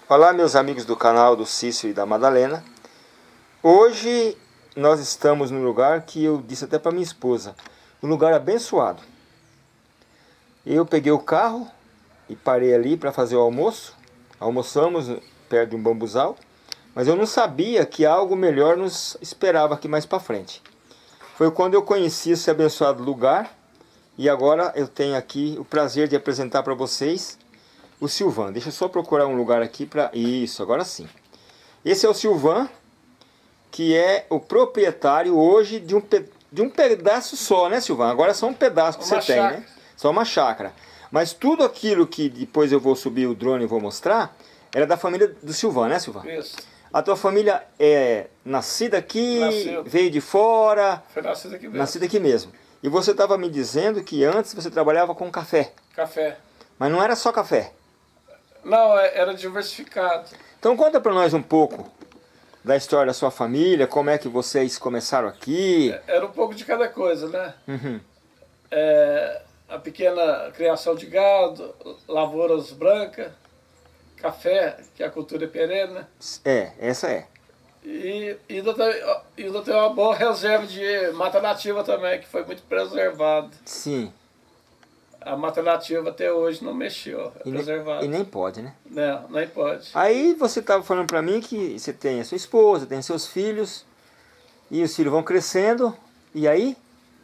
Olá, meus amigos do canal do Cícero e da Madalena. Hoje nós estamos num lugar que eu disse até para minha esposa, um lugar abençoado. Eu peguei o carro e parei ali para fazer o almoço. Almoçamos perto de um bambuzal, mas eu não sabia que algo melhor nos esperava aqui mais para frente. Foi quando eu conheci esse abençoado lugar e agora eu tenho aqui o prazer de apresentar para vocês o Silvan. Deixa eu só procurar um lugar aqui para... Isso, agora sim. Esse é o Silvan, que é o proprietário hoje de um pedaço só, né, Silvan? Agora é só um pedaço que você tem, né? Só uma chácara. Mas tudo aquilo que depois eu vou subir o drone e vou mostrar, era da família do Silvan, né, Silvan? Isso. A tua família é nascida aqui, veio de fora? Foi nascida aqui mesmo. Nascida aqui mesmo. E você estava me dizendo que antes você trabalhava com café. Café. Mas não era só café. Não, era diversificado. Então conta para nós um pouco da história da sua família, como é que vocês começaram aqui. Era um pouco de cada coisa, né? Uhum. A pequena criação de gado, lavouras brancas, café, que a cultura é perene. Essa é. E ainda tem uma boa reserva de mata nativa também, que foi muito preservada. Sim. A mata nativa até hoje não mexeu, é preservada. E nem pode, né? Não, nem pode. Aí você estava falando para mim que você tem a sua esposa, tem seus filhos, e os filhos vão crescendo, e aí?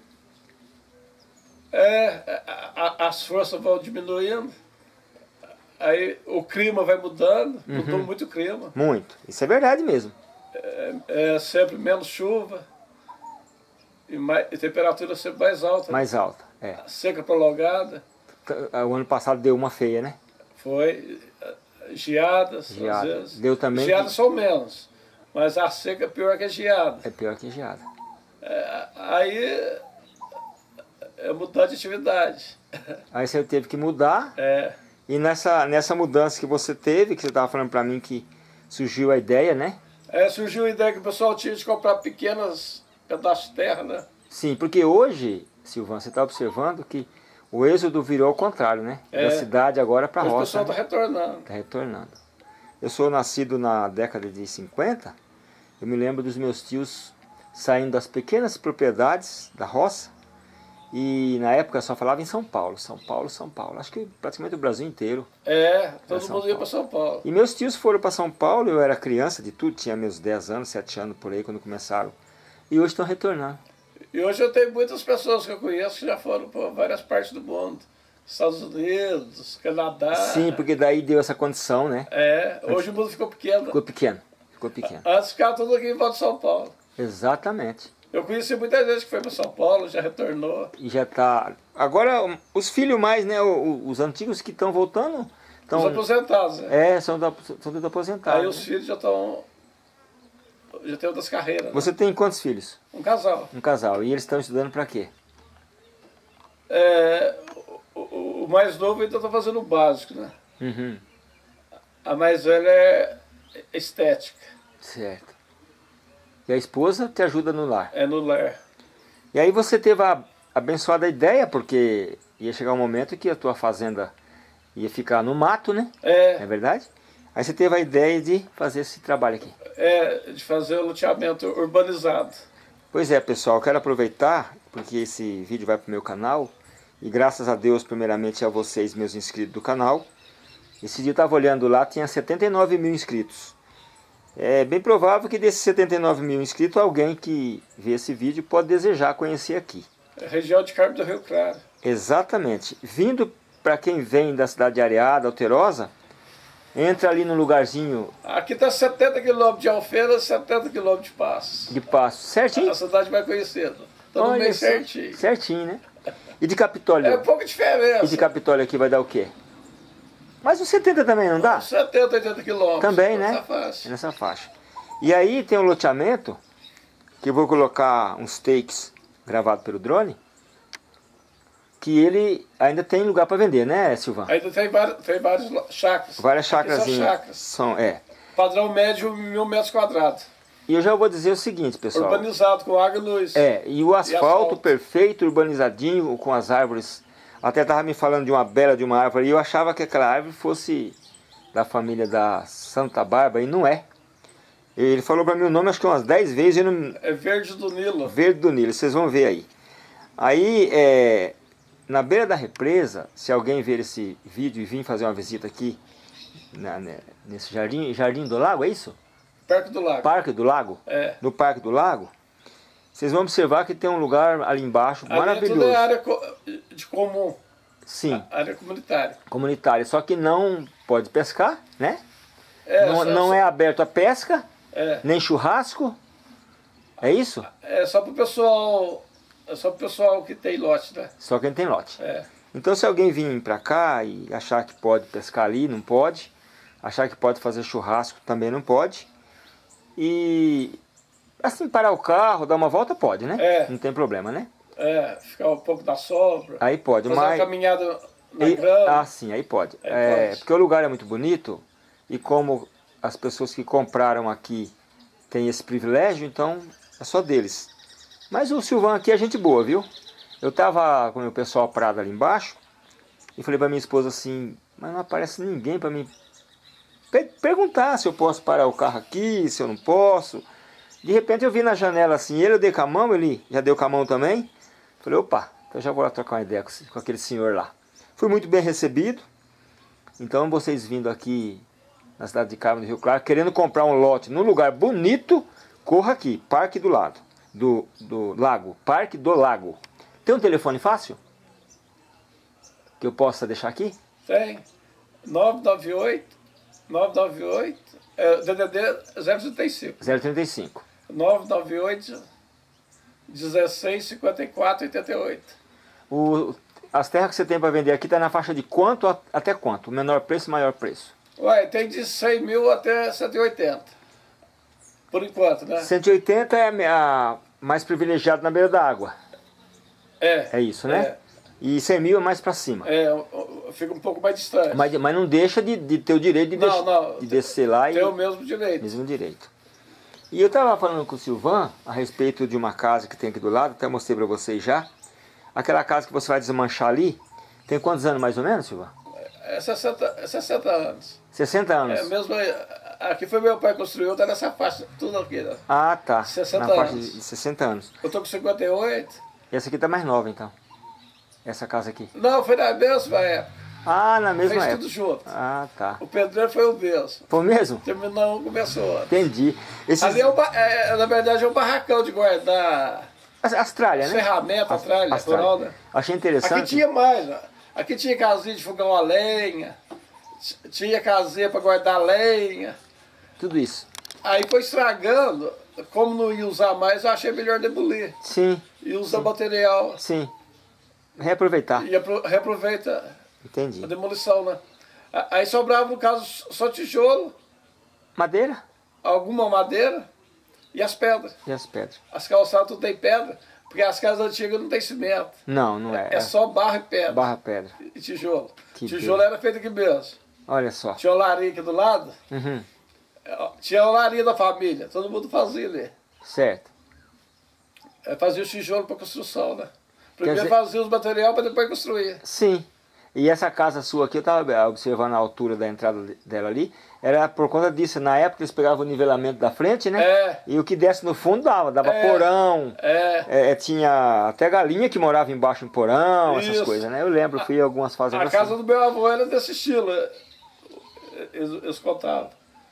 As forças vão diminuindo, aí o clima vai mudando, mudou muito o clima. Muito, isso é verdade mesmo. É sempre menos chuva, e temperatura sempre mais alta. Mais alta, é. Seca prolongada. O ano passado deu uma feia, né? Foi. Geadas, às vezes. Deu também. Geadas são menos, mas a seca é pior que a geada. É pior que geada. Aí é mudar de atividade. Aí você teve que mudar. E nessa mudança que você teve, que você estava falando para mim que surgiu a ideia, né? Surgiu a ideia que o pessoal tinha de comprar pequenos pedaços de terra, né? Sim, porque hoje, Silvan, você está observando que o êxodo virou ao contrário, né? Da cidade agora para a roça. O pessoal está retornando. Está retornando. Eu sou nascido na década de 50, eu me lembro dos meus tios saindo das pequenas propriedades da roça, e na época só falava em São Paulo, São Paulo, São Paulo. Acho que praticamente o Brasil inteiro. Todo mundo ia para São Paulo. E meus tios foram para São Paulo, eu era criança de tudo, tinha meus 10 anos, 7 anos por aí quando começaram. E hoje estão retornando. E hoje eu tenho muitas pessoas que eu conheço que já foram para várias partes do mundo. Estados Unidos, Canadá. Sim, porque daí deu essa condição, né? Hoje o mundo ficou pequeno. Ficou pequeno, ficou pequeno. Antes ficava tudo aqui em volta de São Paulo. Exatamente. Eu conheci muita gente que foi para São Paulo, já retornou. E já está... Agora, os filhos mais, né? Os antigos que estão voltando... Os aposentados, né? São todos aposentados. Aí os filhos já estão... Já tem outras carreiras. Você tem quantos filhos? Um casal. Um casal. E eles estão estudando para quê? O mais novo ainda está fazendo o básico, né? Uhum. A mais velha é estética. Certo. E a esposa te ajuda no lar? É no lar. E aí você teve a abençoada ideia, porque ia chegar um momento que a tua fazenda ia ficar no mato, né? É verdade? Aí você teve a ideia de fazer esse trabalho aqui. De fazer o loteamento urbanizado. Pois é, pessoal, eu quero aproveitar, porque esse vídeo vai para o meu canal, e graças a Deus, primeiramente a vocês, meus inscritos do canal. Esse dia eu estava olhando lá, tinha 79 mil inscritos. É bem provável que desses 79 mil inscritos, alguém que vê esse vídeo pode desejar conhecer aqui. Região de Carmo do Rio Claro. Exatamente. Vindo para quem vem da cidade de Areada, Alterosa, entra ali no lugarzinho... Aqui está 70 quilômetros de Alfenas, 70 quilômetros de Passos. De Passos, certinho? A cidade vai conhecendo. Todo mundo bem certinho. Certinho, né? E de Capitólio? É pouca diferença. E de Capitólio aqui vai dar o quê? Mas os 70 também não dá? 70, 80 quilômetros. Também, né? Nessa faixa. Nessa faixa. E aí tem um loteamento, que eu vou colocar uns takes gravados pelo drone, que ele ainda tem lugar para vender, né, Silvan? Ainda tem vários chácaras. Várias chácarazinhas. São chácaras. Padrão médio, 1000 metros quadrados. E eu já vou dizer o seguinte, pessoal. Urbanizado, com água e luz. E o asfalto perfeito, urbanizadinho, com as árvores. Até estava me falando de uma bela de uma árvore, e eu achava que aquela árvore fosse da família da Santa Bárbara, e não é. Ele falou para mim o nome acho que umas 10 vezes. Eu não... É Verde do Nilo. Verde do Nilo, vocês vão ver aí. Aí, na beira da represa, se alguém ver esse vídeo e vir fazer uma visita aqui, nesse Jardim do Lago, é isso? Parque do Lago. Parque do Lago? É. No Parque do Lago, vocês vão observar que tem um lugar ali embaixo Ali maravilhoso. tudo é área de comum. Sim. Área comunitária. Comunitária, só que não pode pescar, né? Não é aberto a pesca, nem churrasco. É isso? É só pro pessoal. É só pro pessoal que tem lote, né? Só quem tem lote. É. Então se alguém vir pra cá e achar que pode pescar ali, não pode. Achar que pode fazer churrasco, também não pode. E assim, parar o carro, dar uma volta, pode, né? Não tem problema, né? Ficar um pouco da sombra. Aí pode, fazer uma caminhada na grama. Ah, sim, aí pode. Pode. Porque o lugar é muito bonito e como as pessoas que compraram aqui têm esse privilégio, então é só deles. Mas o Silvão aqui é gente boa, viu? Eu tava com o pessoal parado ali embaixo e falei pra minha esposa assim, mas não aparece ninguém pra mim perguntar se eu posso parar o carro aqui, se eu não posso. De repente eu vi na janela assim, eu dei com a mão, ele já deu com a mão também. Falei, opa, então já vou lá trocar uma ideia com aquele senhor lá. Fui muito bem recebido. Então vocês vindo aqui na cidade de Carmo do Rio Claro, querendo comprar um lote num lugar bonito, corra aqui, Parque do Lago. Do Lago, Parque do Lago. Tem um telefone fácil? Que eu possa deixar aqui? Tem. 998 DDD 035. 035. 998 16 54 88. As terras que você tem para vender aqui tá na faixa de quanto até quanto? O menor preço, maior preço? Ué, tem de 100 mil até 180. Por enquanto, né? 180 é a mais privilegiada na beira da água. É isso, né? É. E 100 mil é mais para cima. Fica um pouco mais distante. Mas não deixa de ter o direito de descer lá e... Tem o mesmo direito. Mesmo direito. E eu estava falando com o Silvan a respeito de uma casa que tem aqui do lado, até mostrei para vocês já. Aquela casa que você vai desmanchar ali, tem quantos anos mais ou menos, Silvan? 60 anos. 60 anos. Mesmo aqui foi meu pai que construiu, tá nessa faixa, tudo aqui, né? Ah, tá. 60 na faixa anos. de 60 anos. Eu tô com 58. E essa aqui tá mais nova, então? Essa casa aqui? Não, foi na mesma época. Ah, na mesma Fez época. tudo junto. Ah, tá. O pedreiro foi o mesmo. Foi mesmo? Terminou um, começou outro. Entendi. Ali na verdade é um barracão de guardar as tralhas, né? ferramentas, tralha, rural, né? Achei interessante. Aqui tinha mais, ó. Aqui tinha casinha de fogão a lenha, tinha casinha para guardar lenha. Tudo isso. Aí foi estragando, como não ia usar mais, eu achei melhor demolir. Sim. E usar material. Sim. Reaproveitar. E reaproveita Entendi. a demolição, né? Aí sobrava, no caso, só tijolo, Madeira? alguma madeira e as pedras. E as pedras? As calçadas tudo tem pedra, porque as casas antigas não tem cimento. Não é. É só barro e pedra. Barra pedra. E tijolo. Que Tijolo beleza. era feito aqui mesmo. Olha só. Tinha olaria aqui do lado. Uhum. Tinha a olaria da família. Todo mundo fazia ali. Certo. Fazia o tijolo para construção, né? Quer Primeiro dizer- fazia os materiais para depois construir. Sim. E essa casa sua aqui, eu estava observando a altura da entrada dela ali, era por conta disso. Na época eles pegavam o nivelamento da frente, né? E o que desce no fundo dava porão. Tinha até galinha que morava embaixo em porão, essas Isso. coisas, né? Eu lembro, fui em algumas fazendas A casa do meu avô era desse estilo. Eles contavam.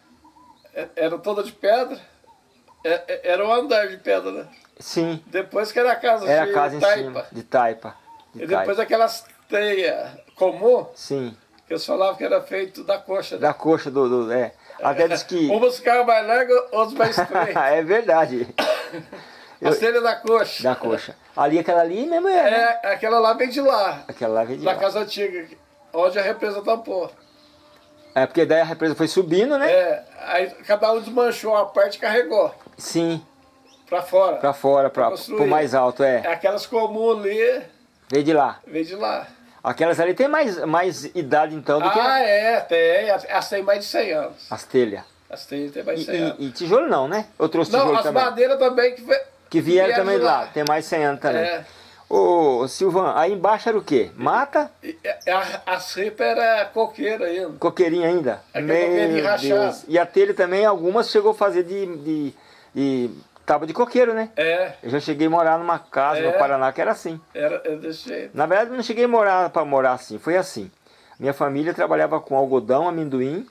Era toda de pedra. Era um andar de pedra, né? Sim. Depois que era a casa Era de a casa em taipa. cima, de taipa. E depois aquelas teias comum, Sim. que eles falavam que era feito da coxa. Né? Da coxa Até diz que... Umas ficavam mais largas, outras mais estreitas. É verdade. As telhas da coxa. Da coxa. Ali, aquela ali mesmo né? Aquela lá vem de lá. Aquela lá vem de Da lá. casa antiga, onde a represa tampou. É porque daí a represa foi subindo, né? Aí cada um desmanchou uma parte e carregou. Sim. Pra fora. Pra fora, pro mais alto, Aquelas comuns ali, Veio de lá. vem de lá. Aquelas ali tem mais idade então do que Tem. As têm mais de 100 anos. as telhas. As têm mais de 100 anos. E tijolo não, né? Eu trouxe Não, tijolo as também. madeiras também Que vieram também de de lá. Tem mais de 100 anos também. Ô, Silvan, aí embaixo era o quê? Mata? A cepa era coqueiro ainda. Coqueirinho ainda? Aquele coqueirinho rachado. E a telha também, algumas chegou a fazer de tábua de coqueiro, né? É. Eu já cheguei a morar numa casa no Paraná que era assim. Era desse jeito. Na verdade, eu não cheguei a morar assim, foi assim. Minha família trabalhava com algodão, amendoim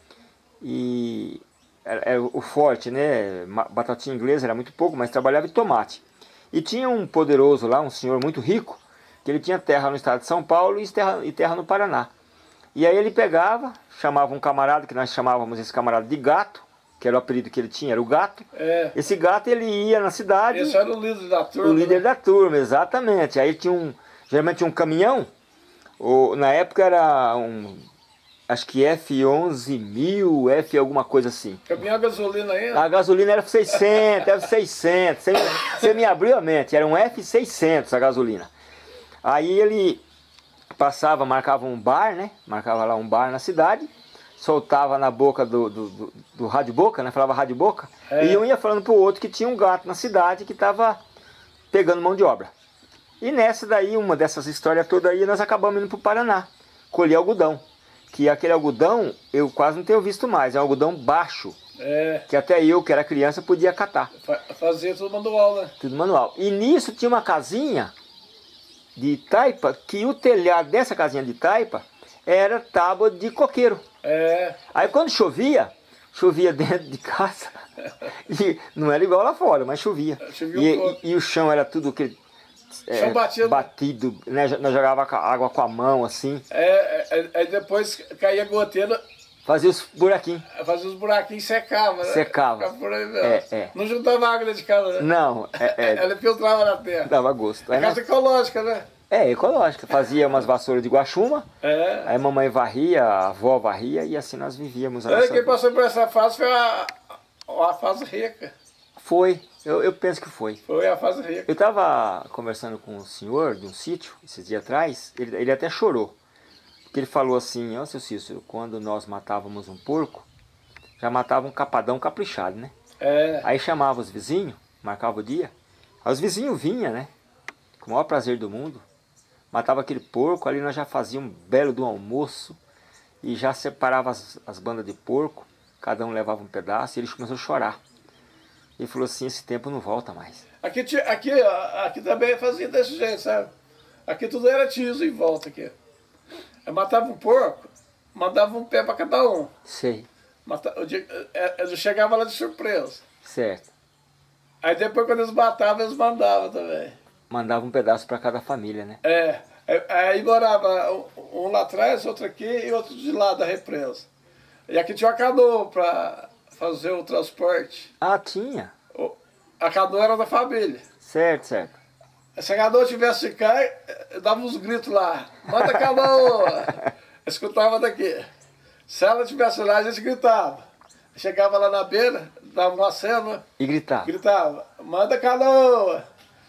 e era o forte, né? Batatinha inglesa era muito pouco, mas trabalhava em tomate. E tinha um poderoso lá, um senhor muito rico, que ele tinha terra no estado de São Paulo e terra no Paraná. E aí ele pegava, chamava um camarada, que nós chamávamos esse camarada de Gato, que era o apelido que ele tinha, era o Gato. É. Esse Gato, ele ia na cidade... Esse era o líder da turma. O líder né? da turma, exatamente. Aí tinha geralmente um caminhão, na época era acho que F11.000, F alguma coisa assim. Caminhão a gasolina ainda? A gasolina era F600, F600, você me abriu a mente, era um F600 a gasolina. Aí ele passava, marcava um bar, né? Marcava lá um bar na cidade, soltava na boca do rádio boca, né? Falava rádio boca, e um ia falando pro outro que tinha um gato na cidade que estava pegando mão de obra. E nessa daí, uma dessas histórias todas aí, nós acabamos indo pro Paraná, colher algodão. Que aquele algodão eu quase não tenho visto mais, é um algodão baixo. Que até eu, que era criança, podia catar. Fazia tudo manual, né? Tudo manual. E nisso tinha uma casinha de taipa, que o telhado dessa casinha de taipa era tábua de coqueiro. Aí quando chovia dentro de casa, e não era igual lá fora, mas chovia. E o chão era tudo aquele... batido, né? Nós jogava água com a mão, assim. Aí depois caía goteira. Fazia os buraquinhos. Fazia os buraquinhos e secava, né? Secava. Por aí mesmo. Não juntava água dentro de casa, né? Não. Ela filtrava na terra. Dava gosto. É casa ecológica, né? Ecológica. Fazia umas vassouras de guaxuma. Aí a mamãe varria, a avó varria e assim nós vivíamos. Quem passou por essa fase foi a fase rica. Foi. Eu penso que foi. Foi a fase rica. Eu estava conversando com um senhor de um sítio, esses dias atrás, ele até chorou. Porque ele falou assim, ó, seu Cícero, quando nós matávamos um porco, já matava um capadão caprichado, né? Aí chamava os vizinhos, marcava o dia, aí os vizinhos vinham, né? Com o maior prazer do mundo, matava aquele porco, ali nós já fazíamos um belo do almoço, e já separava as bandas de porco, cada um levava um pedaço, e ele começou a chorar. Ele falou assim, esse tempo não volta mais. Aqui também fazia desse jeito, sabe? Aqui tudo era tiso em volta aqui. Eu matava um porco, mandava um pé para cada um. Sei. Eu chegava lá de surpresa. Certo. Aí depois quando eles matavam, eles mandavam também. Mandava um pedaço para cada família, né? Aí morava um lá atrás, outro aqui e outro de lá da represa. E aqui tinha uma canoa para fazer o transporte. Ah, tinha? A canoa era da família. Certo. Se a canoa tivesse de cá, eu dava uns gritos lá. Manda a canoa! Eu escutava daqui. Se ela tivesse lá, a gente gritava. Chegava lá na beira, dava uma cena. E gritava? Gritava, manda a canoa!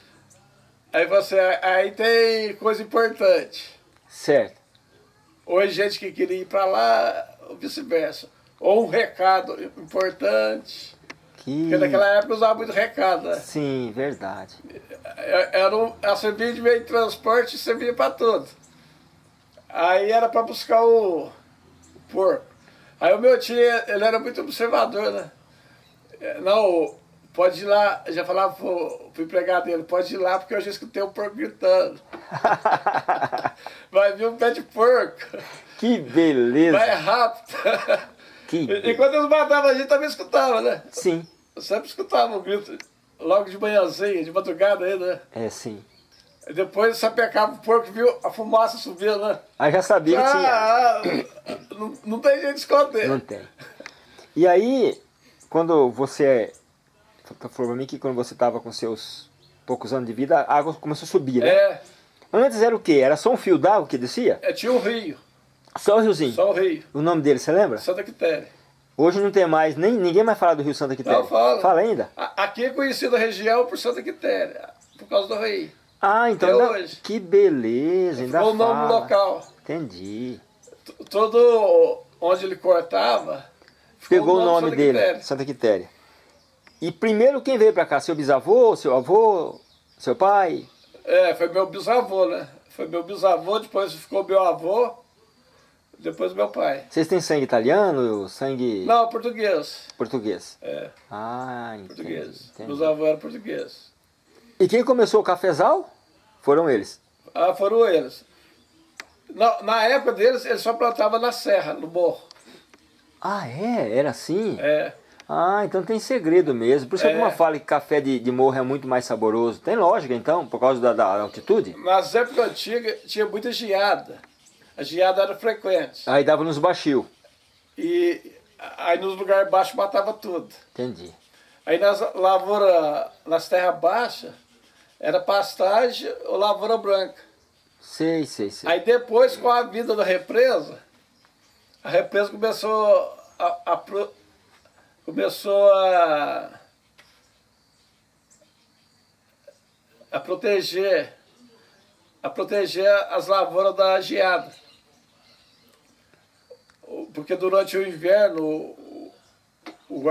Aí tem coisa importante. Certo. Ou gente que queria ir para lá, ou vice-versa. Ou um recado importante. Porque naquela época usava muito recado, né? Sim, verdade. Ela servia de meio de transporte e servia para tudo. Aí era para buscar o porco. Aí o meu tio, ele era muito observador, né? Não, pode ir lá, já falava pro empregado dele, pode ir lá porque eu já escutei o porco gritando. Vai vir um pé de porco. Que beleza. Vai rápido. E quando eles matavam a gente também escutava, né? Sim. Eu sempre escutava um grito, logo de manhãzinha, de madrugada ainda, né? Sim. E depois sapecava o porco, viu a fumaça subindo, né? Aí já sabia que tinha. Não tem jeito de esconder. Não tem. E aí, quando você... falou pra mim que quando você estava com seus poucos anos de vida, a água começou a subir, né? Antes era o quê? Era só um fio d'água que descia? Tinha um rio. Só o riozinho? Só o rio. O nome dele, você lembra? Santa Quitéria. Hoje não tem mais, ninguém mais fala do Rio Santa Quitéria. Não, fala. Fala ainda? Aqui é conhecida a região por Santa Quitéria, por causa do rio. Ah, então hoje. Que beleza, ainda fala. O nome local. Entendi. Todo onde ele cortava, pegou o nome dele, Santa Quitéria. E primeiro quem veio pra cá? Seu bisavô, seu avô, seu pai? Foi meu bisavô, né? Foi meu bisavô, depois ficou meu avô, depois meu pai. Vocês têm sangue italiano, sangue... Não, português. Português. É, Ah, entendi. português. entendi. Meus avós eram portugueses. E quem começou o cafezal? Foram eles. Ah, foram eles. Na época deles, eles só plantavam na serra, no morro. Ah, era assim? É. Ah, então tem segredo mesmo. Por isso que a turma fala que café de morro é muito mais saboroso. Tem lógica então, por causa da altitude? Nas épocas antigas tinha muita geada. A geada era frequente. Aí dava nos baixio. E aí nos lugares baixos matava tudo. Entendi. Aí nas lavouras, nas terras baixas, era pastagem ou lavoura branca. Sei. Aí depois, com a vida da represa, a represa começou a proteger as lavouras da geada. Porque durante o inverno o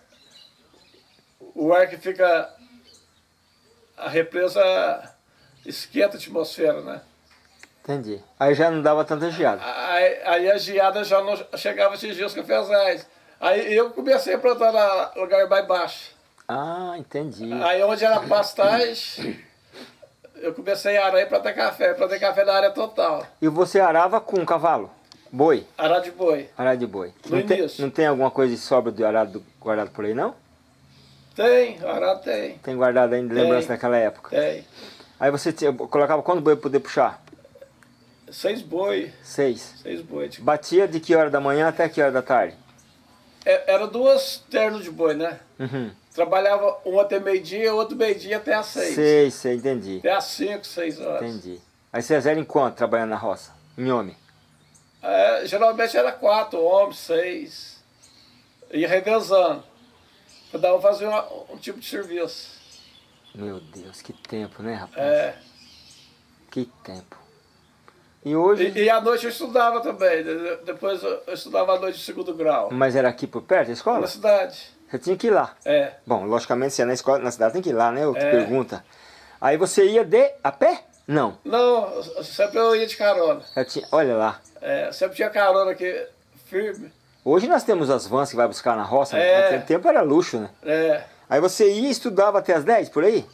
ar que fica, a represa esquenta a atmosfera, né? Entendi. Aí já não dava tanta geada. Aí a geada já não chegava a atingir os cafezais. Aí eu comecei a plantar no lugar mais baixo. Ah, entendi. Aí onde era pastagem, eu comecei a arar e plantar café. Plantei café na área total. E você arava com cavalo? Boi? Arar de boi. Arado de boi. No início. Não tem alguma coisa de sobra de arado guardado por aí, não? Tem, arar tem. Tem guardado ainda lembrança Tem. daquela época? Tem. Aí você colocava quantos boi para poder puxar? 6 boi. 6. 6 boi. Batia de que hora da manhã até que hora da tarde? Era 2 ternos de boi, né? Uhum. Trabalhava um até meio-dia, outro meio-dia até às 6. Sei, entendi. Até às 5, 6 horas. Entendi. Aí vocês eram em quanto trabalhando na roça? Em homem? Geralmente era 4 homens, 6. Ia revezando. Cada um fazia um tipo de serviço. Meu Deus, que tempo, né, rapaz? Que tempo. E hoje... E à noite eu estudava também. Depois eu estudava à noite de 2º grau. Mas era aqui por perto a escola? Na cidade. Você tinha que ir lá? Bom, logicamente, se é na escola, na cidade tem que ir lá, né? Outra pergunta. Aí você ia a pé? Não. Não, sempre eu ia de carona. Olha lá. Sempre tinha carona aqui, firme. Hoje nós temos as vans que vai buscar na roça, naquele tempo era luxo, né? Aí você ia e estudava até as 10, por aí?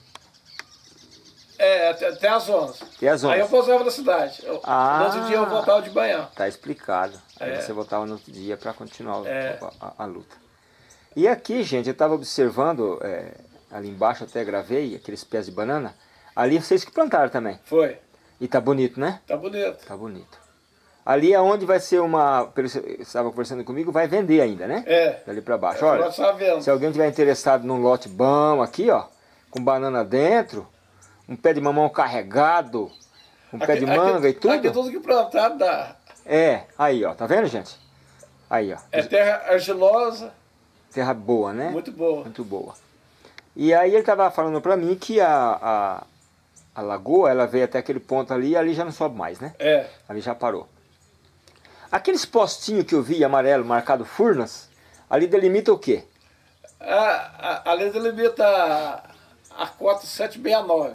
Até às 11. Até às 11. Aí eu pousava na cidade. No outro dia eu voltava de manhã. Tá explicado. Aí você voltava no outro dia para continuar a luta. E aqui, gente, eu estava observando, ali embaixo até gravei, aqueles pés de banana. Ali vocês que plantaram também. Foi. E tá bonito, né? Tá bonito. Tá bonito. Ali é onde vai ser você estava conversando comigo, vai vender ainda, né? Dali para baixo. Olha, se alguém tiver interessado num lote bom aqui, ó, com banana dentro, um pé de mamão carregado, um pé de manga e tudo. Aqui tudo que plantado dá. Aí, ó, tá vendo, gente? Aí, ó. É terra argilosa. Terra boa, né? Muito boa. Muito boa. E aí ele estava falando para mim que a lagoa, ela veio até aquele ponto ali e ali já não sobe mais, né? Ali já parou. Aqueles postinhos que eu vi amarelo marcado Furnas, ali delimita o quê? Ali delimita a cota 769.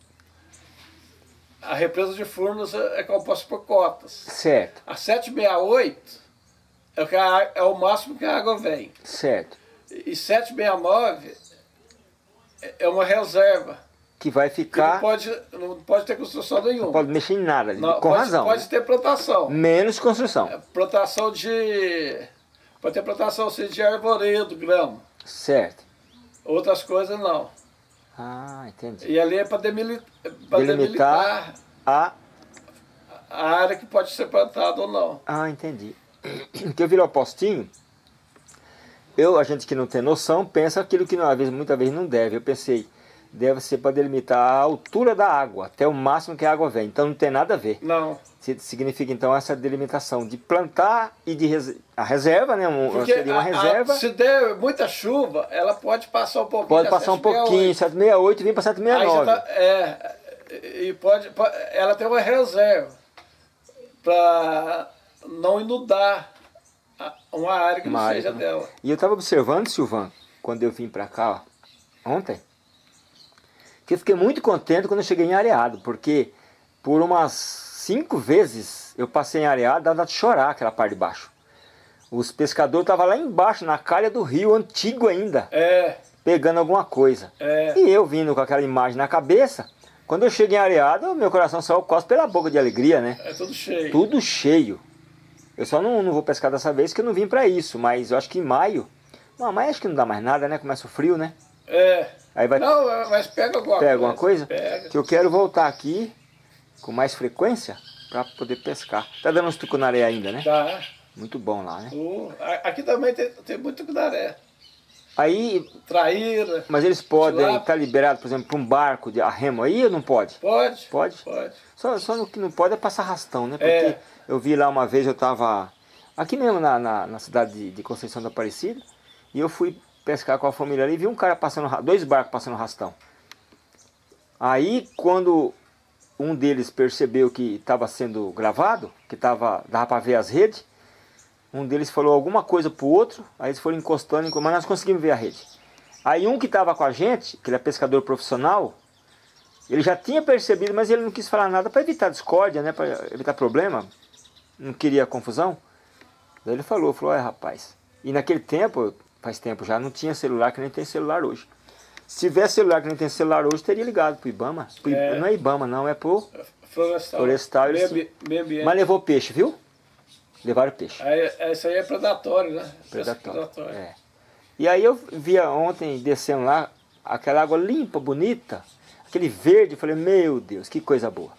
A represa de Furnas é composta por cotas. Certo. A 768 é o máximo que a água vem. Certo. E 769 é uma reserva. Que vai ficar... Que não pode ter construção nenhuma. Não pode mexer em nada, não, com razão. Pode ter plantação. Menos construção. Plantação pode ter plantação assim, de arvoredo, grama. Certo. Outras coisas não. Ah, entendi. E ali é para delimitar a área que pode ser plantada ou não. Ah, entendi. Porque eu vi lá o postinho, a gente que não tem noção, pensa aquilo que muitas vezes não deve. Eu pensei, deve ser para delimitar a altura da água, até o máximo que a água vem. Então não tem nada a ver. Não. Significa então essa delimitação de plantar e a reserva, né? Seria uma reserva. Se der muita chuva, ela pode passar um pouquinho. Pode passar um pouquinho, 768 e vir para 769. E ela tem uma reserva para não inundar uma área que não seja dela. E eu estava observando, Silvan, quando eu vim para cá ontem, que eu fiquei muito contente quando eu cheguei em Areado, porque por umas 5 vezes eu passei em Areado, dava de chorar aquela parte de baixo. Os pescadores estavam lá embaixo, na calha do rio, antigo ainda, pegando alguma coisa. E eu vindo com aquela imagem na cabeça, quando eu cheguei em Areado, meu coração saiu quase pela boca de alegria, né? É tudo cheio. Tudo cheio. Eu só não vou pescar dessa vez, que eu não vim pra isso, mas eu acho que em maio... Não, mas acho que não dá mais nada, né? Começa o frio, né? Aí vai... Não, mas pega alguma coisa. Pega. Que eu quero voltar aqui com mais frequência para poder pescar. Tá dando uns tucunaré ainda, né? Tá. Muito bom lá, né? Aqui também tem muito tucunaré. Aí... Traíra. Mas eles podem estar liberados, por exemplo, para um barco de remo aí ou não pode? Pode. Pode? Pode. Só no que não pode é passar arrastão, né? Porque eu vi lá uma vez, eu tava aqui mesmo na cidade de Conceição da Aparecida, e eu fui pescar com a família ali e vi um cara passando, 2 barcos passando arrastão. Aí quando um deles percebeu que estava sendo gravado, que dava para ver as redes, um deles falou alguma coisa pro outro, aí eles foram encostando, mas nós conseguimos ver a rede. Aí um que estava com a gente, que ele é pescador profissional, ele já tinha percebido, mas ele não quis falar nada para evitar discórdia, né, para evitar problema, não queria confusão. Daí ele falou, rapaz, e naquele tempo, faz tempo já, não tinha celular que nem tem celular hoje. Se tivesse celular que nem tem celular hoje, teria ligado pro Ibama. Não é Ibama não, é pro Florestal. Meio ambiente. Mas levou peixe, viu? Levaram peixe. Isso aí é predatório, né? Predatório. E aí eu via ontem descendo lá, aquela água limpa, bonita, aquele verde, eu falei, meu Deus, que coisa boa.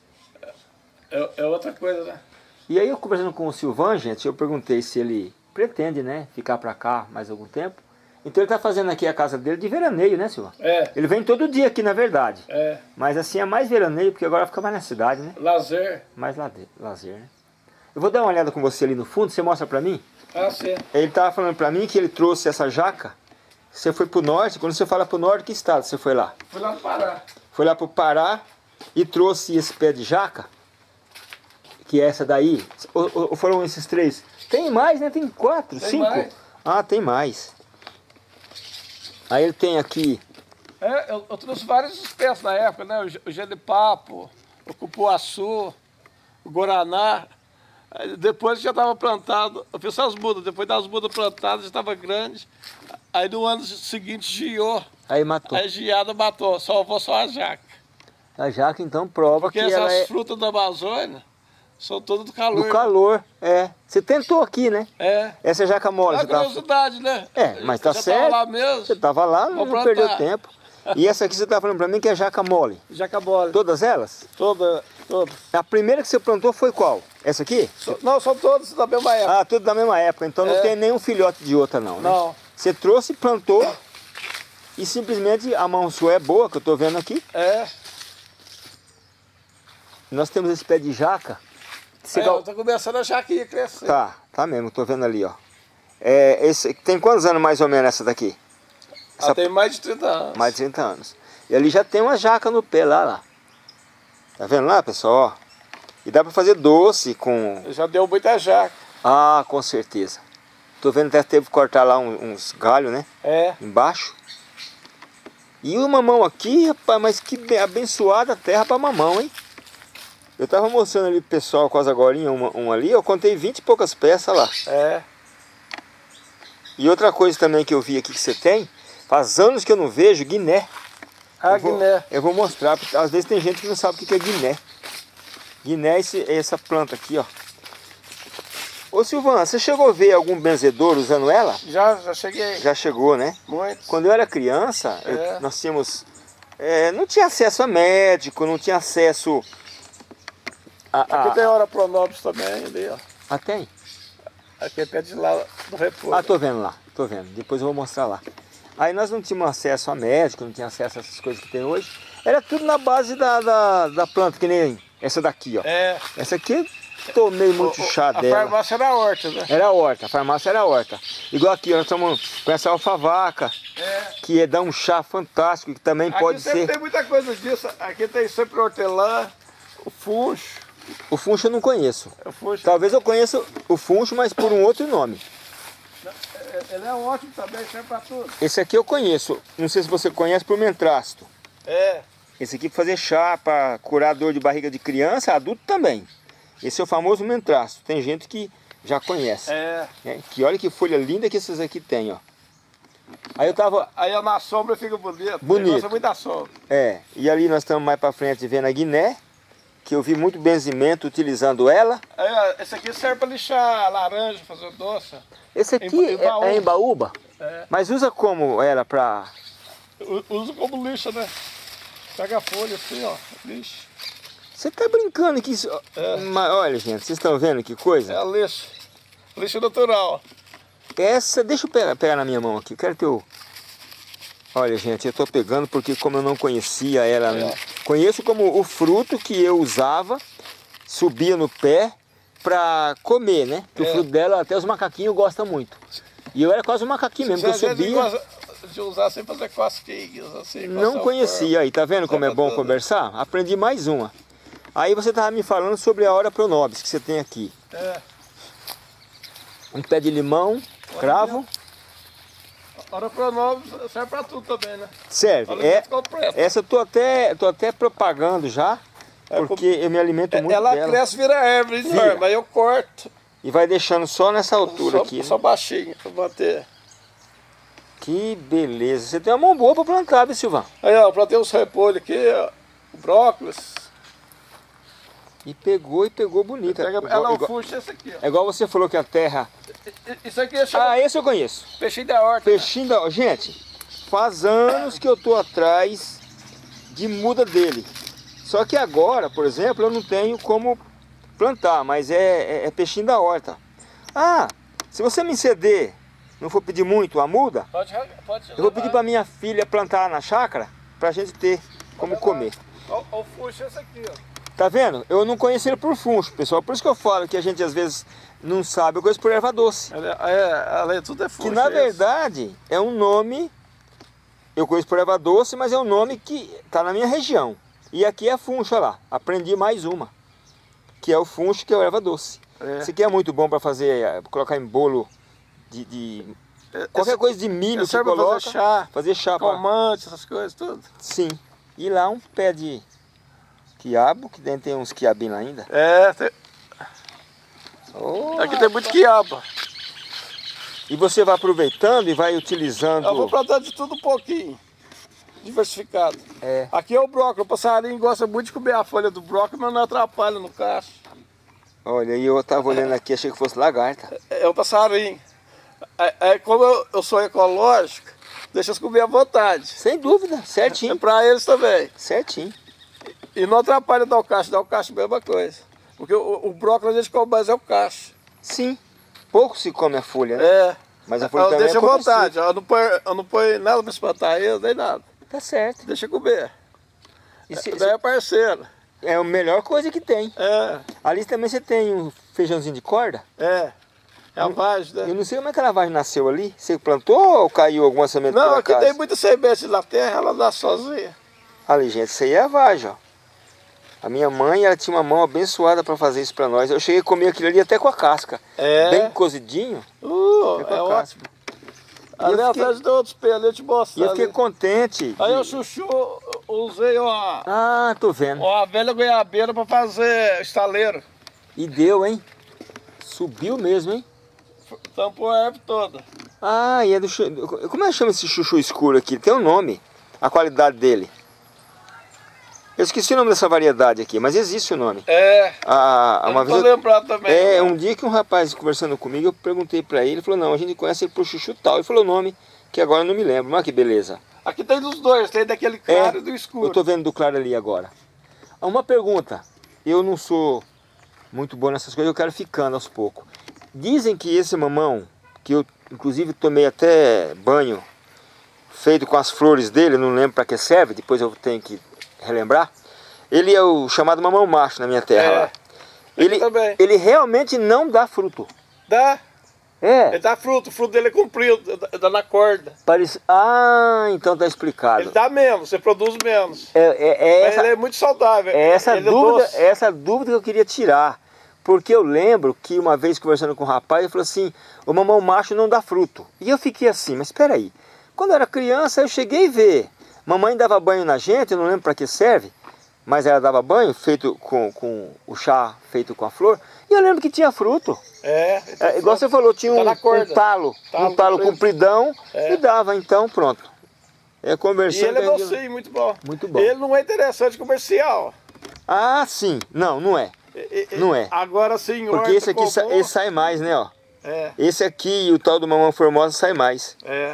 É outra coisa, né? E aí eu conversando com o Silvan, gente, eu perguntei se ele pretende, né, ficar para cá mais algum tempo. Então ele está fazendo aqui a casa dele de veraneio, né, Silvan? Ele vem todo dia aqui, na verdade. Mas assim é mais veraneio, porque agora fica mais na cidade, né? Lazer. Mais lazer, né? Eu vou dar uma olhada com você ali no fundo, você mostra para mim? Sim. Ele estava falando para mim que ele trouxe essa jaca. Você foi para o norte, quando você fala para o norte, que estado você foi lá? Fui lá pro Pará. Foi lá para o Pará e trouxe esse pé de jaca, que é essa daí. Ou foram esses 3? Tem mais, né? Tem 4, 5? Mais. Ah, tem mais. Aí ele tem aqui... eu trouxe várias espécies na época, né? O genipapo, o cupuaçu, o guaraná. Aí depois já estava plantado, eu fiz as mudas, depois das mudas plantadas já estava grande. Aí no ano seguinte giou. Aí matou. Aí giada matou, salvou só a jaca. A jaca então prova porque que ela essas frutas da Amazônia são todas do calor. Do calor, Você tentou aqui, né? Essa é jaca mole. É curiosidade, né? Mas tá certo. Tava lá mesmo. Você tava lá, não perdeu tempo. E essa aqui você tá falando pra mim que é jaca mole. Jaca mole. Todas elas? Todas. A primeira que você plantou foi qual? Essa aqui? Não, são todas da mesma época. Ah, tudo da mesma época. Então não tem nenhum filhote de outra não, né? Não. Você trouxe, plantou e simplesmente a mão sua é boa, que eu tô vendo aqui. Nós temos esse pé de jaca. Eu tô começando a jaquinha crescer. Tá mesmo, tô vendo ali, ó. Tem quantos anos mais ou menos essa daqui? Tem mais de 30 anos. Mais de 30 anos. E ali já tem uma jaca no pé lá. Tá vendo lá, pessoal? Ó. E dá pra fazer doce com... Já deu muita jaca. Ah, com certeza. Tô vendo que até teve que cortar lá uns galhos, né? Embaixo. E o mamão aqui, rapaz, mas que abençoada terra pra mamão, hein? Eu tava mostrando ali pro pessoal quase agora um ali, eu contei 20 e poucas peças lá. E outra coisa também que eu vi aqui que você tem, faz anos que eu não vejo, guiné. Guiné. Eu vou mostrar, porque às vezes tem gente que não sabe o que é guiné. Guiné é essa planta aqui, ó. Ô Silvan, você chegou a ver algum benzedor usando ela? Já cheguei. Já chegou, né? Muito. Quando eu era criança, nós tínhamos... não tinha acesso a médico, não tinha acesso... Aqui tem hora pronobis também, ali, ó. Ah, tem? Aqui é perto de lá do repouso. Ah, tô vendo lá, tô vendo. Depois eu vou mostrar lá. Aí nós não tínhamos acesso a médico, não tínhamos acesso a essas coisas que tem hoje. Era tudo na base da planta, que nem essa daqui, ó. Essa aqui eu tomei muito chá dela. A farmácia era a horta, né? Era a horta, a farmácia era a horta. Igual aqui, nós estamos com essa alfavaca, que dá um chá fantástico, que também aqui pode ser... Aqui tem muita coisa disso. Aqui tem sempre hortelã, o funcho. O funcho eu não conheço. Talvez eu conheça o funcho, mas por um outro nome. Ele é ótimo também, serve para tudo. Esse aqui eu conheço. Não sei se você conhece por mentrasto. É. Esse aqui pra fazer chá, pra curar dor de barriga de criança, adulto também. Esse é o famoso mentraço. Tem gente que já conhece. É. Que olha que folha linda que esses aqui tem, ó. Aí eu tava... Aí na sombra fica bonito. Bonito. Gosta muito da sombra. E ali nós estamos mais pra frente vendo a guiné, que eu vi muito benzimento utilizando ela. Aí, esse aqui serve pra lixar laranja, fazer doce. Esse aqui é embaúba, mas usa como ela pra... Usa como lixa, né? Pega a folha assim, ó, lixa. Você tá brincando que isso... Mas, olha, gente, vocês estão vendo que coisa? É a lixa. Lixa natural. Essa, deixa eu pegar na minha mão aqui, quero que eu... Olha, gente, eu tô pegando porque como eu não conhecia ela, conheço como o fruto que eu usava, subia no pé pra comer, né? Que o fruto dela, até os macaquinhos gostam muito. E eu era quase um macaquinho mesmo, que eu subia... De usar sem fazer cosquinhas, assim. Não conhecia aí, tá vendo como é bom conversar? Aprendi mais uma. Aí você tava me falando sobre a Ora Pronobis que você tem aqui. Um pé de limão, cravo. Ora Pronobis serve pra tudo também, né? Serve. Essa eu tô até propagando já, porque eu me alimento muito dela. Ela cresce, vira árvore enorme, aí eu corto. E vai deixando só nessa altura aqui. Só baixinho, pra bater. Que beleza. Você tem uma mão boa para plantar, viu, Silvão? Aí, ó, plantei os repolhos aqui, ó, o brócolis. E pegou bonita. Ela fuxa esse aqui, ó. É igual você falou que a terra... Isso aqui chama... esse eu conheço. Peixinho da horta. Peixinho da horta. Gente, faz anos que eu tô atrás de muda dele. Só que agora, por exemplo, eu não tenho como plantar, mas é peixinho da horta. Se você me ceder... Não for pedir muito a muda, eu vou pedir para minha filha plantar na chácara para a gente ter como comer. O funcho é esse aqui, ó. Tá vendo? Eu não conheci ele por funcho, pessoal. Por isso que eu falo que a gente às vezes não sabe. Eu conheço por erva doce. Tudo é funcho. Que na verdade é um nome, eu conheço por erva doce, mas é um nome que tá na minha região. E aqui é funcho, olha lá. Aprendi mais uma, que é o funcho, que é o erva doce. Esse aqui é muito bom para fazer, colocar em bolo. Qualquer coisa de milho que coloca, fazer chá, calmante, essas coisas, tudo. Sim. E lá um pé de quiabo, que dentro tem uns quiabinhos lá ainda. Aqui tem muito quiabo. E você vai aproveitando e vai utilizando... Eu vou plantar de tudo um pouquinho, diversificado. Aqui é o brócolis, o passarinho gosta muito de comer a folha do brócolis, mas não atrapalha no cacho. Olha, e eu tava olhando aqui, achei que fosse lagarta. É o passarinho. Como eu sou ecológico, deixa eles comer à vontade. Sem dúvida, certinho. É pra eles também. Certinho. E não atrapalha dar o cacho a mesma coisa. Porque o brócolis a gente come mais é o cacho. Sim. Pouco se come a folha, né? Mas a folha também deixa à vontade. Eu não ponho nada pra espantar eles, nem nada. Tá certo. Deixa comer. Daí é parceiro. É a melhor coisa que tem. Ali também você tem um feijãozinho de corda? É a vagem, né? Eu não sei como é que a vagem nasceu ali. Você plantou ou caiu alguma semente por acaso? Não, aqui tem muita semente na terra, ela nasce sozinha. Ali, gente, isso aí é a vagem, ó. A minha mãe, ela tinha uma mão abençoada para fazer isso para nós. Eu cheguei a comer aquilo ali até com a casca. Bem cozidinho. É ótimo. Ali atrás de outros pelos, eu te mostro. E eu fiquei contente. Aí o chuchu, usei tô vendo. A velha goiabeira para fazer estaleiro. E deu, hein? Subiu mesmo, hein? Tampou a árvore toda. E é do... Como é que chama esse chuchu escuro aqui? Tem um nome, a qualidade dele. Eu esqueci o nome dessa variedade aqui, mas existe o nome. Uma vez lembrado também. Um dia que um rapaz conversando comigo, eu perguntei pra ele, ele falou, não, a gente conhece ele por chuchu tal. Ele falou o nome, que agora eu não me lembro. Mas que beleza. Aqui tem dos dois, tem daquele claro e do escuro. Eu tô vendo do claro ali agora. Uma pergunta, eu não sou muito bom nessas coisas, eu quero ficando aos poucos. Dizem que esse mamão, que eu inclusive tomei até banho feito com as flores dele, não lembro para que serve, depois eu tenho que relembrar. Ele é o chamado mamão macho na minha terra lá. Ele realmente não dá fruto. Dá. Ele dá fruto, o fruto dele é comprido, dá na corda. Então tá explicado. Ele dá menos, você produz menos. Mas ele é muito saudável. Essa dúvida que eu queria tirar. Porque eu lembro que uma vez conversando com um rapaz, ele falou assim, o mamão macho não dá fruto. E eu fiquei assim, mas espera aí. Quando eu era criança, eu cheguei a ver Mamãe dava banho na gente, eu não lembro para que serve, mas ela dava banho feito com o chá feito com a flor. E eu lembro que tinha fruto. Igual você falou, tinha um talo compridão e dava, então pronto. E ele é docinho, muito bom. Muito bom. Ele não é interessante comercial. Ah, sim. Não é. Não é. Agora sim, porque esse aqui esse sai mais, né, ó. Esse aqui e o tal do Mamão Formosa sai mais.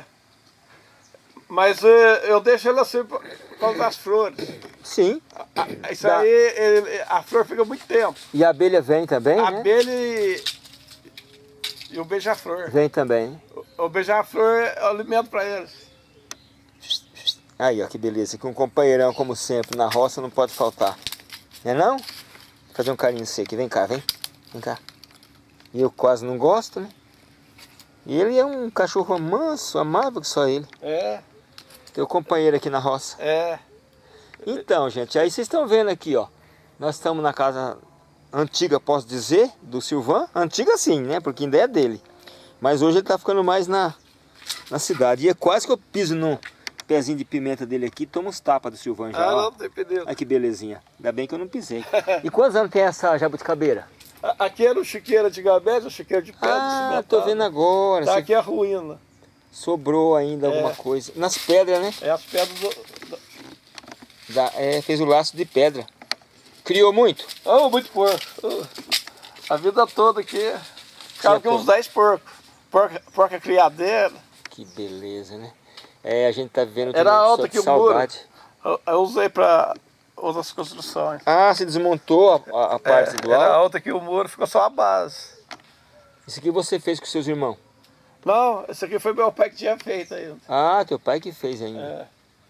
Mas eu deixo ele assim por causa das flores. Sim. Isso aí, a flor fica muito tempo. E a abelha vem também, A né? abelha e o beija-flor. Vem também. O beija-flor é o alimento para eles. Aí, ó, que beleza. Que um companheirão, como sempre, na roça não pode faltar. Não é não? Vou fazer um carinho em você aqui. Vem cá, vem. Vem cá. E eu quase não gosto, né? E ele é um cachorro manso, amável que só ele. Teu companheiro aqui na roça. Então, gente, aí vocês estão vendo aqui, ó. Nós estamos na casa antiga, posso dizer, do Silvan. Antiga sim, né? Porque ainda é dele. Mas hoje ele tá ficando mais na cidade. E é quase que eu piso no pezinho de pimenta dele aqui, toma uns tapas do Silvan já. Não tem pneu. Olha que belezinha. Ainda bem que eu não pisei. E quantos anos tem essa jabuticabeira? Aqui era o chiqueiro antigamente, o chiqueiro de pedra. Ah, tô vendo agora. Tá aqui a ruína. Sobrou ainda alguma coisa. Nas pedras, né? As pedras fez o laço de pedra. Criou muito? Oh, muito porco. A vida toda aqui. Ficava aqui uns 10 porcos. Porca criadeira. Que beleza, né? A gente tá vivendo era alto aqui o saudade. Muro. Eu usei para outras construções. Ah, você desmontou a parte do alto? Era alto aqui o muro, ficou só a base. Isso aqui você fez com seus irmãos? Não, esse aqui foi meu pai que tinha feito ainda. Ah, teu pai que fez ainda.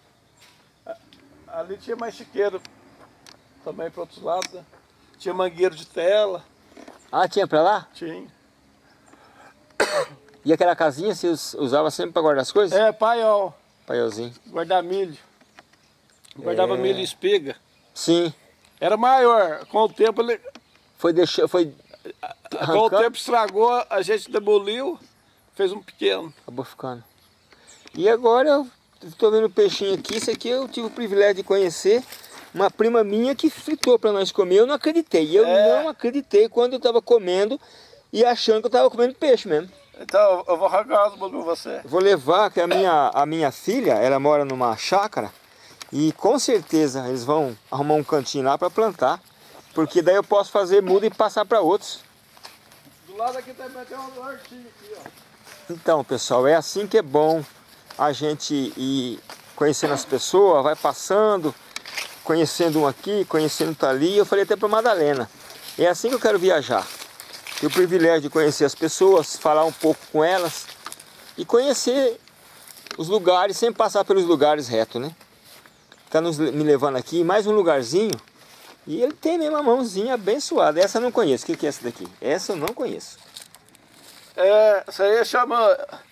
Ali tinha mais chiqueiro também para outros lados, né? Tinha mangueiro de tela. Ah, tinha para lá? Tinha. E aquela casinha você usava sempre para guardar as coisas? Paiol. Paiolzinho. Guardar milho. Guardava milho e espiga. Sim. Era maior. Com o tempo ele... Com o tempo estragou, a gente demoliu, fez um pequeno. Acabou ficando. E agora eu estou vendo o peixinho aqui. Isso aqui eu tive o privilégio de conhecer. Uma prima minha que fritou para nós comer. Eu não acreditei. Eu não acreditei quando eu estava comendo e achando que eu estava comendo peixe mesmo. Então, eu vou arrancar os bolos com você. Vou levar, que a minha filha, ela mora numa chácara. E com certeza eles vão arrumar um cantinho lá para plantar. Porque daí eu posso fazer muda e passar para outros. Do lado aqui também tem uma hortinha aqui, ó. Então, pessoal, é assim que é bom a gente ir conhecendo as pessoas, vai passando, conhecendo um aqui, conhecendo outro ali. Eu falei até para Madalena, é assim que eu quero viajar. Ter o privilégio de conhecer as pessoas, falar um pouco com elas e conhecer os lugares sem passar pelos lugares reto, né? Tá me levando aqui mais um lugarzinho e ele tem mesmo uma mãozinha abençoada. Essa eu não conheço. O que é essa daqui? Essa eu não conheço. Essa aí chama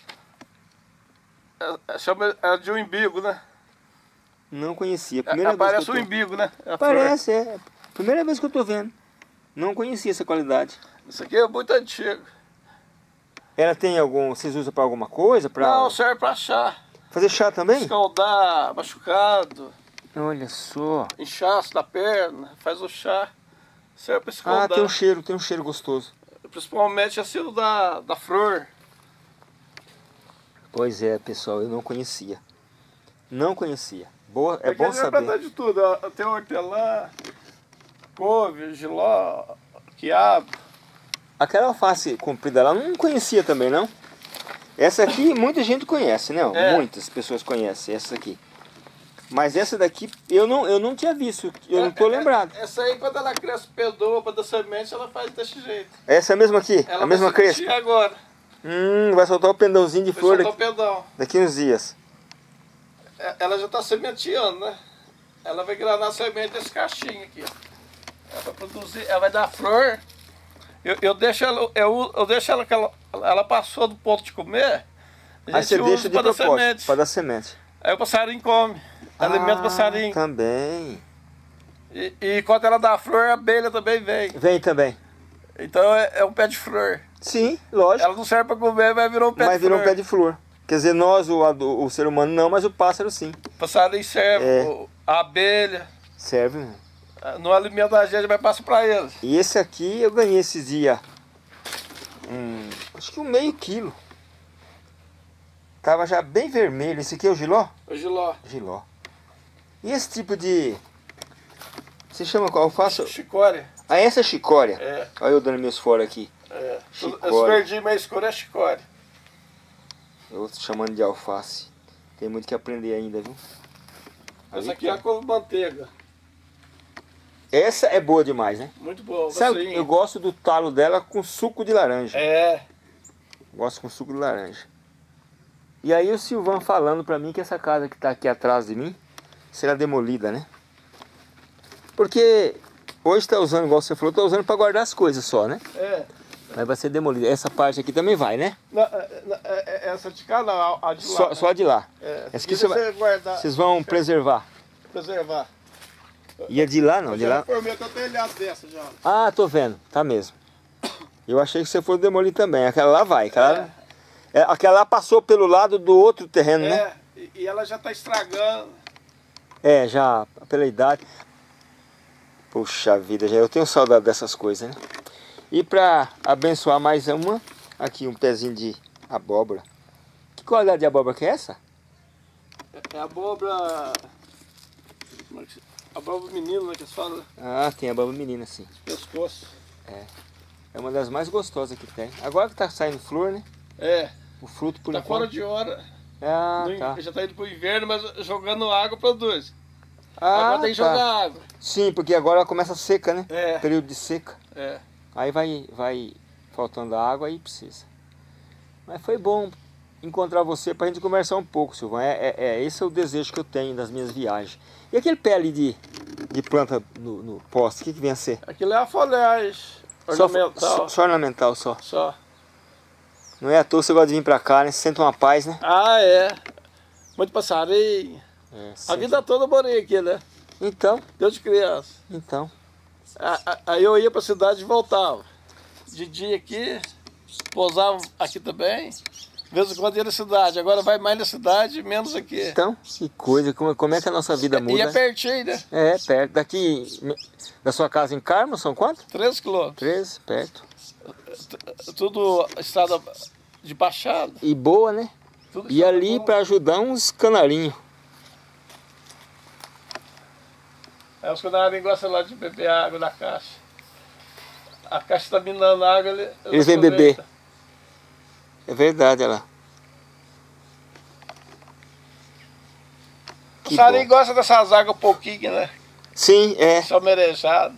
de um imbigo, né? Não conhecia. Primeira parece vez que um imbigo, né? Parece, primeira vez que eu tô vendo. Não conhecia essa qualidade. Isso aqui é muito antigo. Ela tem algum... Vocês usam para alguma coisa? Não, serve para chá. Fazer chá também? Escaldar, machucado. Olha só. Inchaço da perna, faz o chá. Serve para escaldar. Ah, tem um cheiro gostoso. Principalmente assim da flor. Pois é, pessoal, eu não conhecia. Não conhecia. Boa, é bom saber. Plantar de tudo. Tem hortelã, couve, jiló, quiabo. Aquela alface comprida lá, não conhecia também, não? Essa aqui muita gente conhece, né? Muitas pessoas conhecem essa aqui. Mas essa daqui eu não tinha visto, eu não tô lembrado. Essa aí, quando ela cresce pedoa da semente, ela faz desse jeito. Essa mesma aqui? Ela a mesma crespa? Agora. Vai soltar o pendãozinho de flor daqui uns dias. Ela já está sementeando, né? Ela vai granar a semente desse cachinho aqui, ó. Ela vai produzir, ela vai dar flor. Eu deixo ela que ela passou do ponto de comer. Aí você deixa de propósito, para dar semente. Aí o passarinho come, alimenta o passarinho. Também. E quando ela dá flor, a abelha também vem. Vem também. Então é um pé de flor. Sim, lógico. Ela não serve para comer, mas virou um pé de flor. Mas virou um pé de flor. Quer dizer, nós, o ser humano não, mas o pássaro sim. O passarinho serve, a abelha. Serve, né? Não alimenta a gente, mas passa para eles. E esse aqui eu ganhei esses dias, acho que meio quilo. Tava já bem vermelho. Esse aqui é o jiló? O jiló. Jiló. E esse tipo de... Você chama qual? Eu faço... Chicória. Ah, essa é chicória? É. Olha eu dando meus fora aqui. É. Esse Chicória. verdinho mais escuro é chicória. Eu tô chamando de alface. Tem muito que aprender ainda, viu? Essa aqui é a couve-manteiga. Essa é boa demais, né? Muito boa. Sabe, eu gosto do talo dela com suco de laranja. É. Gosto com suco de laranja. E aí o Silvan falando pra mim que essa casa que tá aqui atrás de mim será demolida, né? Porque hoje tá usando, igual você falou, tá usando pra guardar as coisas só, né? É. Mas vai ser demolida. Essa parte aqui também vai, né? Essa de cá não, a de lá. Só a de lá. É. Essa aqui vocês vão preservar. Preservar. E a de lá não, de lá... Eu formei até o telhado dessa já. Ah, tô vendo, tá mesmo. Eu achei que você for demolir também. Aquela lá vai, aquela lá passou pelo lado do outro terreno, né? É, e ela já tá estragando. É, já pela idade. Puxa vida, já eu tenho saudade dessas coisas, né? E pra abençoar mais uma, aqui um pezinho de abóbora. Que qualidade de abóbora que é essa? É abóbora... Abóbora menino, né, que eles falam, né? Ah, tem abóbora menina, sim. Pescoço. É uma das mais gostosas que tem. Agora que tá saindo flor, né? É. O fruto por Tá enquanto. fora de hora. Ah, tá. Já tá indo pro inverno, mas jogando água produz. Ah, agora tem que jogar água. Sim, porque agora começa seca, né? É. Período de seca. É. Aí vai faltando água e precisa. Mas foi bom encontrar você pra gente conversar um pouco, Silvão. Esse é o desejo que eu tenho das minhas viagens. E aquele pé ali de planta no poste, o que vem a ser? Aquilo é a folhagem ornamental. Só ornamental, só. Só. Não é à toa que você gosta de vir pra cá, né? Você sente uma paz, né? Ah, é. Muito passarinho. A vida toda eu morei aqui, né? Então. Desde criança. Então. Aí eu ia pra cidade e voltava. De dia aqui, pousava aqui também. De vez em quando ia na cidade. Agora vai mais na cidade, menos aqui. Então, que coisa. Como é que a nossa vida muda? E é pertinho, né? É, perto. Daqui, da sua casa em Carmo, são quanto? 13 quilômetros. 13, perto. Tudo estrada de baixada. E boa, né? Tudo E ali para ajudar uns canarinhos. Os canarinhos gostam lá de beber água da caixa. A caixa está minando água, eles vêm beber. É verdade, olha lá. O passarinho gosta dessas águas um pouquinho, né? Sim, é. Só merejado.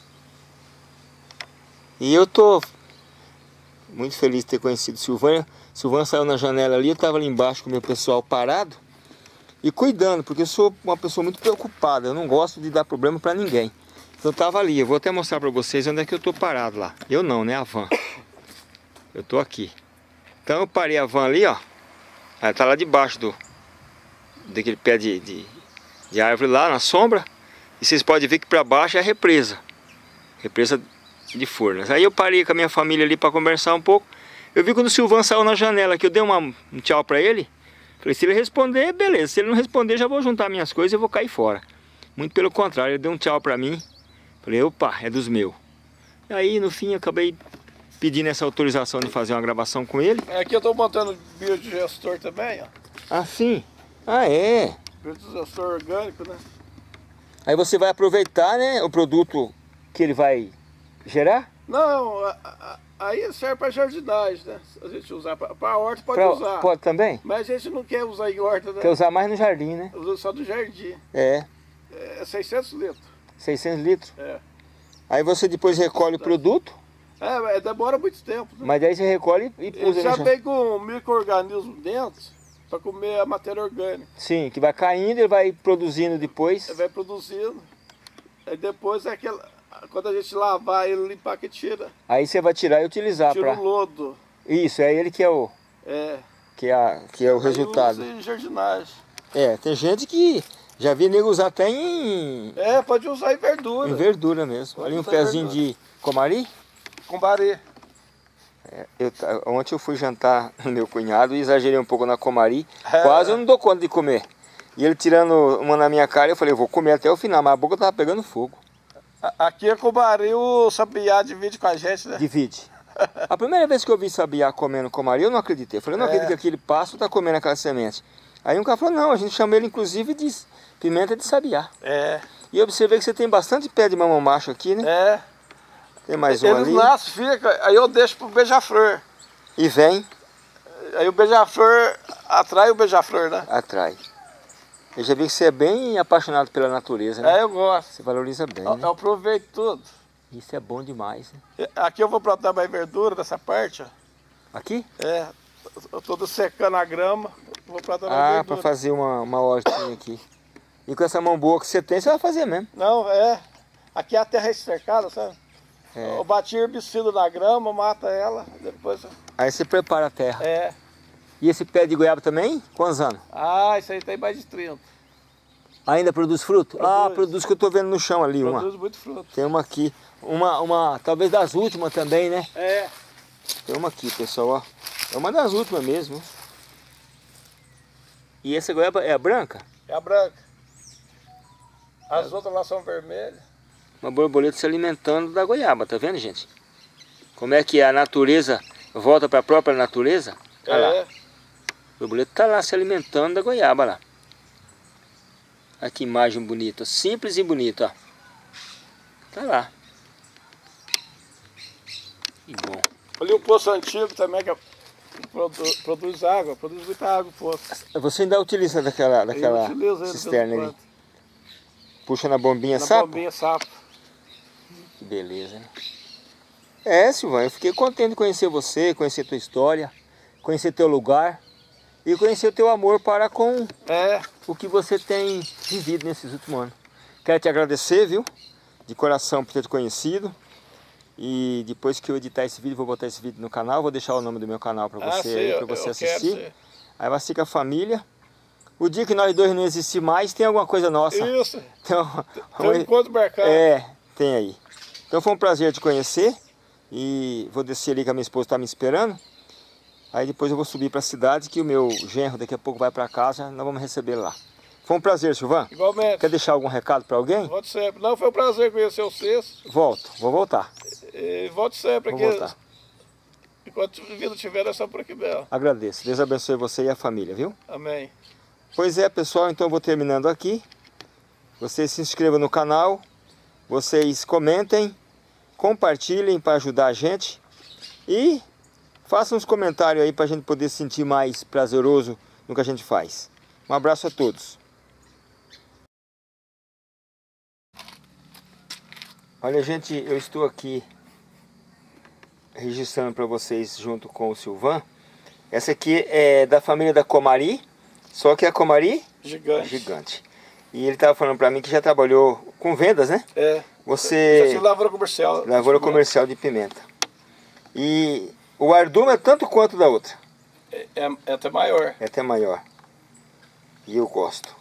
E eu tô muito feliz de ter conhecido o Silvânia. Silvânia saiu na janela ali, eu estava ali embaixo com o meu pessoal parado e cuidando, porque eu sou uma pessoa muito preocupada, eu não gosto de dar problema para ninguém. Então eu estava ali, eu vou até mostrar para vocês onde é que eu tô parado lá. Eu não, né, a van. Eu tô aqui. Então eu parei a van ali, ó. Ela tá lá debaixo daquele pé de árvore lá, na sombra. E vocês podem ver que para baixo é a represa. Represa de Furnas. Aí eu parei com a minha família ali para conversar um pouco. Eu vi quando o Silvan saiu na janela que eu dei um tchau para ele. Falei, se ele responder, beleza. Se ele não responder, já vou juntar minhas coisas e vou cair fora. Muito pelo contrário, ele deu um tchau para mim. Falei, opa, é dos meus. E aí, no fim, eu acabei pedindo essa autorização de fazer uma gravação com ele. Aqui eu tô montando biodigestor também, ó. Ah, sim? Ah, é? Biodigestor orgânico, né? Aí você vai aproveitar, né, o produto que ele vai gerar? Não, aí serve para jardinagem, né? A gente usar para horta pode usar. Pode também? Mas a gente não quer usar em horta, né? Quer usar mais no jardim, né? Usa só do jardim. É. É 600 litros. 600 litros? É. Aí você depois recolhe o produto? Demora muito tempo. Né? Mas daí você recolhe e usa. Ele já vem com micro-organismo dentro para comer a matéria orgânica. Sim, que vai caindo, ele vai produzindo depois. Ele vai produzindo. Aí depois é aquela... Quando a gente lavar ele, limpar, que tira. Aí você vai tirar e utilizar tira o lodo. Isso, é ele que é o... Que é o resultado. Usa em jardinagem. É, tem gente que já vi nego usar até em... pode usar em verdura. Em verdura mesmo. Pode ali um pezinho de comari? Combarê. Ontem eu fui jantar no meu cunhado e exagerei um pouco na comari. Quase eu não dou conta de comer. E ele tirando uma na minha cara, eu falei, eu vou comer até o final, mas a boca tava pegando fogo. Aqui é comari, o sabiá divide com a gente, né? Divide. A primeira vez que eu vi sabiá comendo comari, eu não acreditei. Eu falei, eu não acredito que aquele pássaro tá comendo aquela semente. Aí um cara falou, não, a gente chama ele inclusive de pimenta de sabiá. E eu observei que você tem bastante pé de mamão macho aqui, né? Tem mais um ali. Eles nascem, fica, aí eu deixo pro beija-flor. E vem. Aí o beija-flor atrai o beija-flor, né? Atrai. Eu já vi que você é bem apaixonado pela natureza, né? Eu gosto. Você valoriza bem, né? Eu aproveito tudo. Isso é bom demais, né? Aqui eu vou plantar mais verdura dessa parte, ó. Aqui? Eu tô secando a grama, vou plantar mais verdura. Para fazer uma hortinha aqui. E com essa mão boa que você tem, você vai fazer mesmo. Não, aqui a terra é cercada, sabe? Eu bati herbicida na grama, mata ela, depois... Aí você prepara a terra. E esse pé de goiaba também? Quantos anos? Isso aí tem mais de 30. Ainda produz fruto? Produz que eu tô vendo no chão ali. Produz muito fruto. Tem uma aqui. Uma talvez das últimas também, né? Tem uma aqui, pessoal, ó. É uma das últimas mesmo. E essa goiaba é a branca? É a branca. As outras lá são vermelhas. Uma borboleta se alimentando da goiaba, tá vendo, gente? Como é que a natureza volta para a própria natureza? Olha lá. A borboleta tá lá se alimentando da goiaba lá. Olha que imagem bonita, simples e bonita, ó. Tá lá. Que bom. Ali o poço antigo também, que produz água, produz muita água o poço. Você ainda utiliza daquela cisterna ali? Puxa na bombinha sapo? Na bombinha sapo. Que beleza, né? Silvão, eu fiquei contente de conhecer você, conhecer tua história, conhecer teu lugar e conhecer o teu amor para com o que você tem vivido nesses últimos anos. Quero te agradecer, viu? De coração por ter te conhecido. E depois que eu editar esse vídeo, vou botar esse vídeo no canal, vou deixar o nome do meu canal para você, para você assistir. Aí vai ficar a família. O dia que nós dois não existir mais, tem alguma coisa nossa. Isso. Então, tem um encontro marcado. Tem aí. Então foi um prazer te conhecer. E vou descer ali que a minha esposa está me esperando. Aí depois eu vou subir para a cidade, que o meu genro daqui a pouco vai para casa, nós vamos receber lá. Foi um prazer, Silvão. Igualmente. Quer deixar algum recado para alguém? Volte sempre. Não, foi um prazer conhecer o Cesso. Vou voltar. Volte sempre aqui. Vou voltar. Enquanto vida tiver, é só por aqui mesmo. Agradeço. Deus abençoe você e a família, viu? Amém. Pois é, pessoal, então eu vou terminando aqui. Vocês se inscrevam no canal, vocês comentem, compartilhem para ajudar a gente e façam uns comentários aí para a gente poder se sentir mais prazeroso no que a gente faz. Um abraço a todos. Olha, gente, eu estou aqui registrando para vocês junto com o Silvão. Essa aqui é da família da comari, só que a comari gigante. E ele estava falando para mim que já trabalhou com vendas, né? Você... lavoura comercial. Lavoura comercial de pimenta. E o ardume é tanto quanto da outra? É até maior. É até maior. E eu gosto.